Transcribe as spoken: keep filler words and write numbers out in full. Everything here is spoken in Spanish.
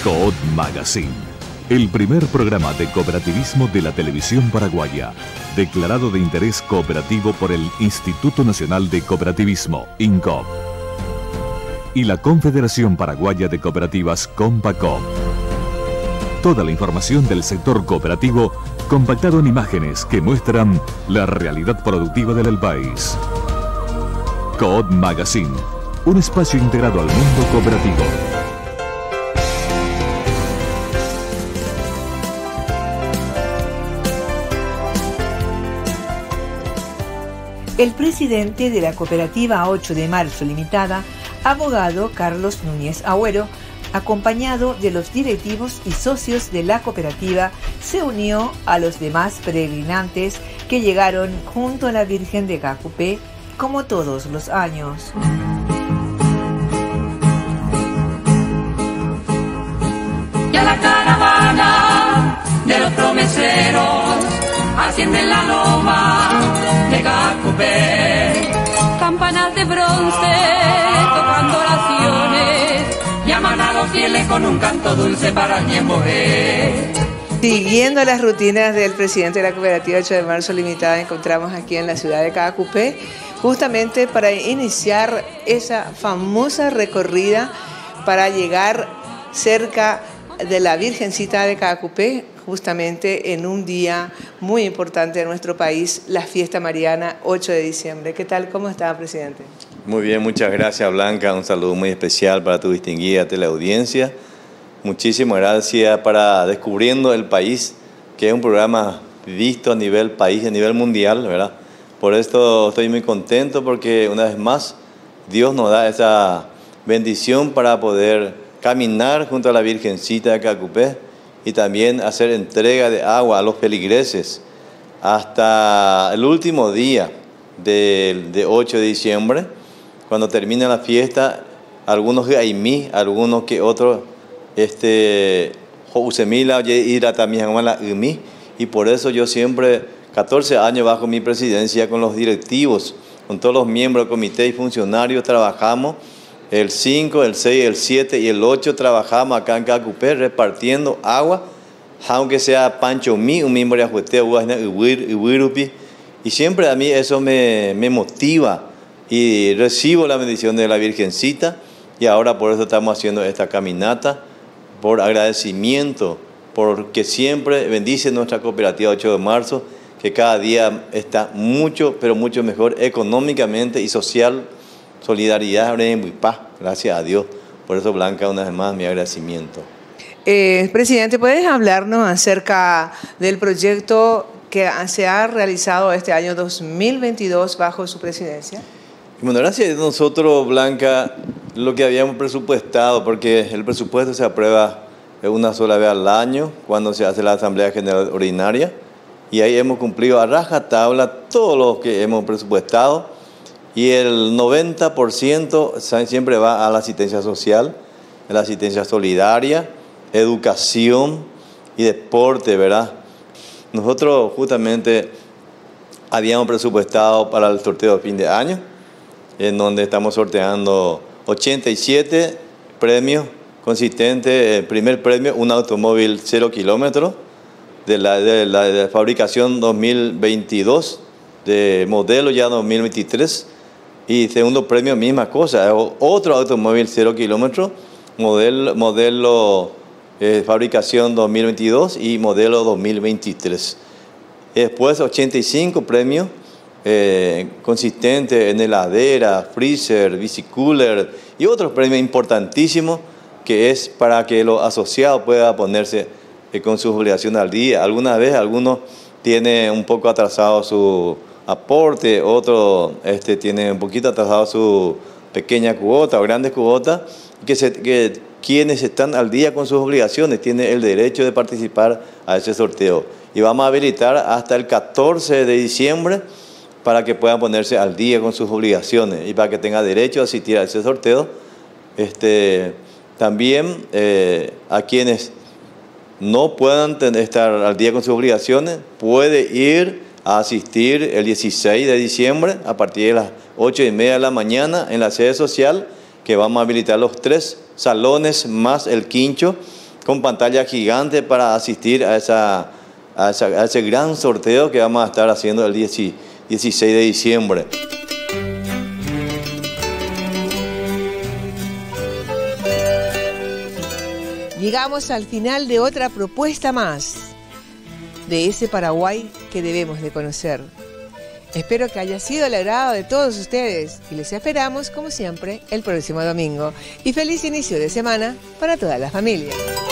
Coop Magazine, el primer programa de cooperativismo de la televisión paraguaya, declarado de interés cooperativo por el Instituto Nacional de Cooperativismo, INCOP, y la Confederación Paraguaya de Cooperativas, CONPACOP. Toda la información del sector cooperativo compactado en imágenes que muestran la realidad productiva del país. Coop Magazine, un espacio integrado al mundo cooperativo. El presidente de la cooperativa ocho de marzo Limitada, abogado Carlos Núñez Agüero, acompañado de los directivos y socios de la cooperativa, se unió a los demás peregrinantes que llegaron junto a la Virgen de Cacupé, como todos los años. Ya la caravana de los promeseros asciende en la loma de Cacupé. Campanas de bronce tocando oraciones, llaman a los fieles con un canto dulce para Ñemboé. Siguiendo las rutinas del presidente de la cooperativa ocho de marzo Limitada, encontramos aquí en la ciudad de Cacupé, justamente para iniciar esa famosa recorrida para llegar cerca de la Virgencita de Cacupé, justamente en un día muy importante de nuestro país, la fiesta mariana ocho de diciembre. ¿Qué tal? ¿Cómo está, presidente? Muy bien, muchas gracias, Blanca. Un saludo muy especial para tu distinguida teleaudiencia. Muchísimas gracias para Descubriendo el País, que es un programa visto a nivel país y a nivel mundial, ¿verdad? Por esto estoy muy contento porque una vez más Dios nos da esa bendición para poder caminar junto a la Virgencita de Cacupé y también hacer entrega de agua a los feligreses hasta el último día de, de ocho de diciembre, cuando termina la fiesta. Algunos que hay mí, algunos que otros este Jousemila irá también a la imi, y por eso yo siempre catorce años bajo mi presidencia con los directivos, con todos los miembros del comité y funcionarios trabajamos. El cinco, el seis, el siete y el ocho trabajamos acá en Cacupé repartiendo agua, aunque sea Pancho Mí, un miembro de Ajuete, y siempre a mí eso me, me motiva y recibo la bendición de la Virgencita, y ahora por eso estamos haciendo esta caminata, por agradecimiento, porque siempre bendice nuestra cooperativa ocho de marzo, que cada día está mucho, pero mucho mejor económicamente y social. Solidaridad, gracias a Dios. Por eso, Blanca, una vez más, mi agradecimiento. Eh, presidente, ¿puedes hablarnos acerca del proyecto que se ha realizado este año dos mil veintidós bajo su presidencia? Bueno, gracias a nosotros, Blanca, lo que habíamos presupuestado, porque el presupuesto se aprueba una sola vez al año, cuando se hace la Asamblea General Ordinaria, y ahí hemos cumplido a rajatabla todo lo que hemos presupuestado. Y el noventa por ciento siempre va a la asistencia social, a la asistencia solidaria, educación y deporte, ¿verdad? Nosotros justamente habíamos presupuestado para el sorteo de fin de año, en donde estamos sorteando ochenta y siete premios consistentes. El primer premio, un automóvil cero kilómetros de la, de la, de la fabricación dos mil veintidós, de modelo ya dos mil veintitrés. Y segundo premio, misma cosa, otro automóvil cero kilómetros, modelo, modelo eh, fabricación dos mil veintidós y modelo dos mil veintitrés. Después ochenta y cinco premios eh, consistentes en heladera, freezer, bicicooler y otros premios importantísimos, que es para que los asociados puedan ponerse eh, con sus obligaciones al día. Algunas veces algunos tienen un poco atrasado su aporte, otro este, tiene un poquito atrasado su pequeña cuota o grandes cuotas, que, se, que quienes están al día con sus obligaciones tienen el derecho de participar a ese sorteo. Y vamos a habilitar hasta el catorce de diciembre para que puedan ponerse al día con sus obligaciones y para que tengan derecho a asistir a ese sorteo. Este, también eh, a quienes no puedan tener, estar al día con sus obligaciones, puede ir a asistir el dieciséis de diciembre a partir de las ocho y media de la mañana en la sede social, que vamos a habilitar los tres salones más el quincho con pantalla gigante para asistir a, esa, a, esa, a ese gran sorteo que vamos a estar haciendo el dieciséis de diciembre. Llegamos al final de otra propuesta más de ese Paraguay que debemos de conocer. Espero que haya sido el agrado de todos ustedes y les esperamos, como siempre, el próximo domingo. Y feliz inicio de semana para toda la familia.